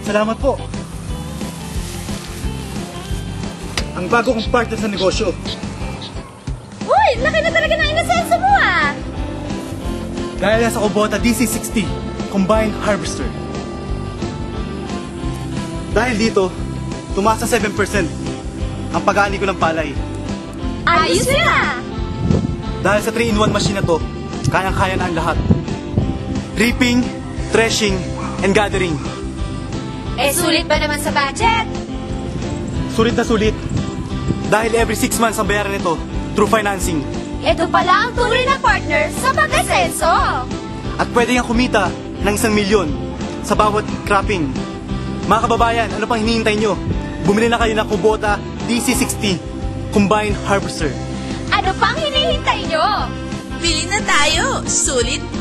Salamat po. Ang bago kong partner sa negosyo. Uy, laki na talaga ng inasenso mo ah! Dahil yan sa Kubota DC60 Combined Harvester. Dahil dito, tumaas sa 7% ang pag-aani ko ng palay. Ayos na! Dahil sa 3-in-1 machine na to, kayang-kaya na ang lahat. Reaping, threshing, and gathering. Eh, sulit ba naman sa budget? Sulit na sulit. Dahil every 6 months ang bayaran nito through financing. Ito pala ang tunay na partner sa pag-asenso! At pwede nga kumita ng 1 milyon sa bawat cropping. Mga kababayan, ano pang hinihintay nyo? Bumili na kayo ng Kubota DC60 Combined Harvester. Ano pang hinihintay nyo? Bili na tayo! Sulit